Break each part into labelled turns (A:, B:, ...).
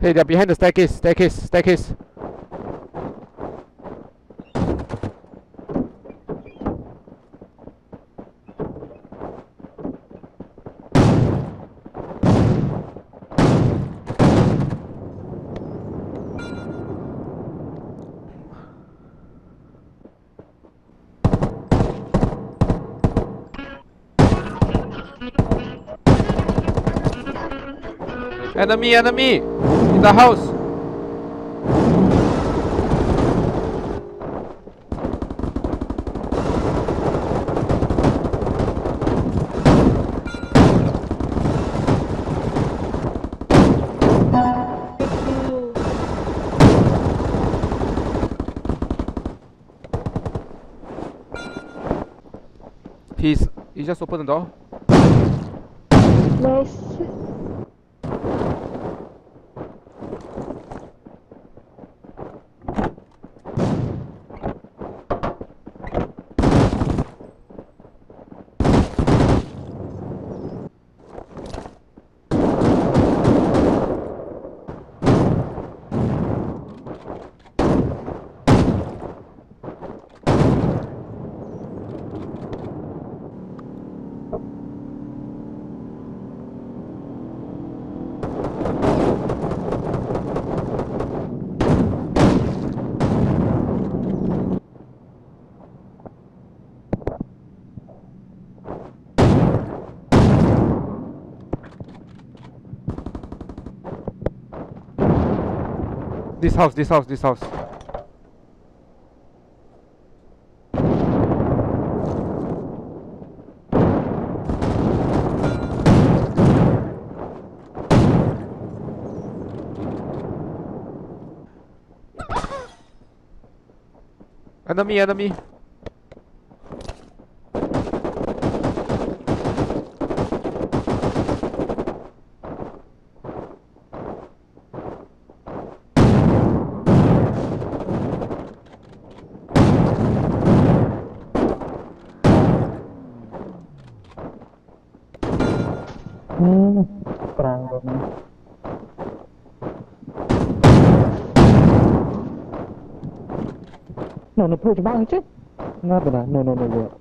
A: Hey, they're behind the staircase. Staircase. Enemy in the house. He just opened the door.
B: Nice.
A: This house. Enemy.
B: Perang ini. No, perlu coba aja. Nggak benar. No, buat.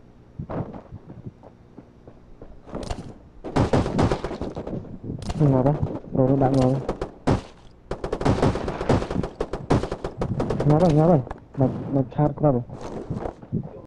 B: Ngapa? Rồi bạn ngồi. Ngapa? Mà khát quá rồi.